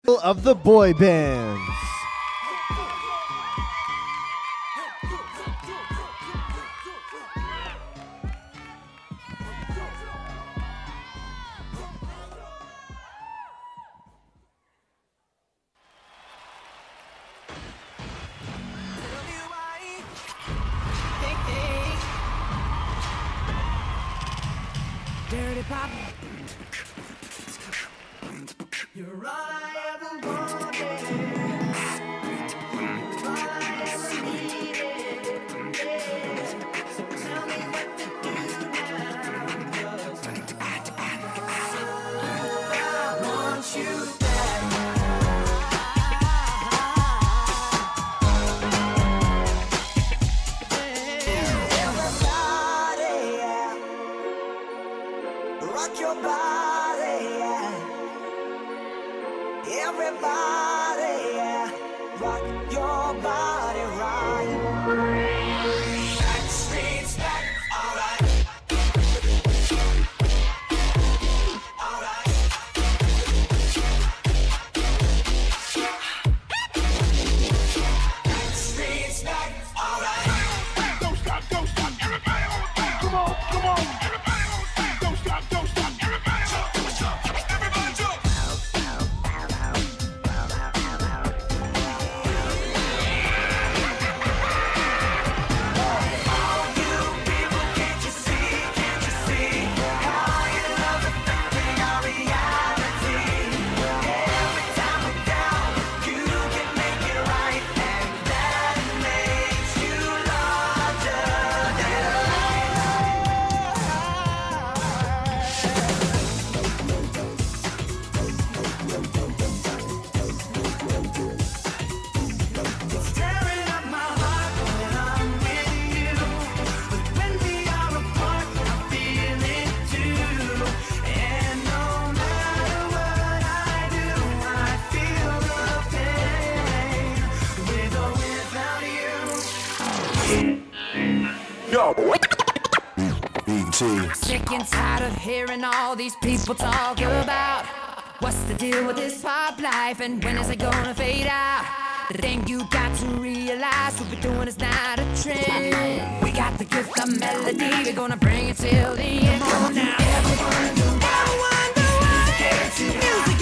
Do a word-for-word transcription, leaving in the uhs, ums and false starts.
of the boy bands. Dirty pop. You're all I ever wanted. All I ever needed. Yeah. So tell me what to do now. 'Cause I want you back. Everybody, yeah. Rock your body, yeah. Everybody, yeah. Rock your body right. Backstreet's back, alright. Alright. Backstreet's back, alright. Don't stop, don't stop, everybody on the ground. Come on, come on, everybody on the ground. Don't stop, don't stop, everybody on the ground. Everybody jump. All you people, can't you see, can't you see how your love is affecting our reality? Every time we're down, you can make it right, and that makes you larger than It's tearing up my heart when I'm with you, but when we are apart, I feel it too. And no matter what I do, I feel the pain, with or without you. Yo. Sick and tired of hearing all these people talk about what's the deal with this pop life and when is it gonna fade out. The thing you got to realize, what we're doing is not a trend. We got the gift of melody, we're gonna bring it till the end. Come on now. Everyone do what? Music